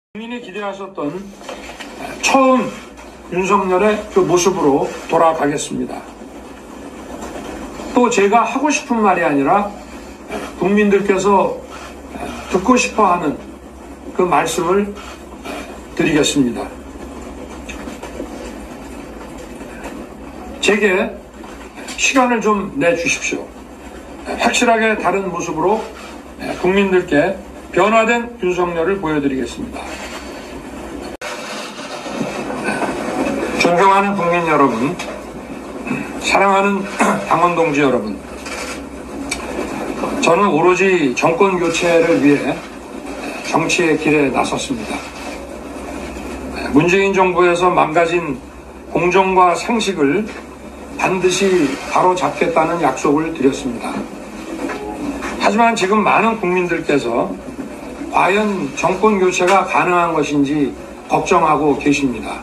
국민이 기대하셨던 처음 윤석열의 그 모습으로 돌아가겠습니다. 또 제가 하고 싶은 말이 아니라 국민들께서 듣고 싶어하는 그 말씀을 드리겠습니다. 제게 시간을 좀 내주십시오. 확실하게 다른 모습으로 국민들께 변화된 윤석열을 보여드리겠습니다. 존경하는 국민 여러분, 사랑하는 당원 동지 여러분, 저는 오로지 정권 교체를 위해 정치의 길에 나섰습니다. 문재인 정부에서 망가진 공정과 상식을 반드시 바로잡겠다는 약속을 드렸습니다. 하지만 지금 많은 국민들께서 과연 정권 교체가 가능한 것인지 걱정하고 계십니다.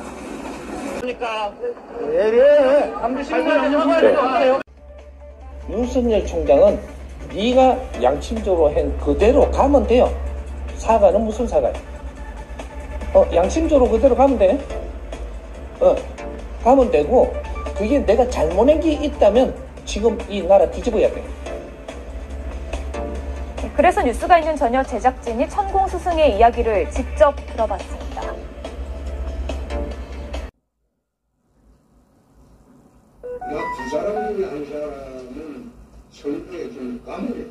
윤석열 총장은 네가 양심적으로 한 그대로 가면 돼요. 사과는 무슨 사과야? 양심적으로 그대로 가면 돼. 가면 되고, 그게 내가 잘못한 게 있다면 지금 이 나라 뒤집어야 돼. 그래서 뉴스가 있는 저녁 제작진이 천공 스승의 이야기를 직접 들어봤습니다. 두 사람 중에 한 사람은 선거에 좀 까먹어요.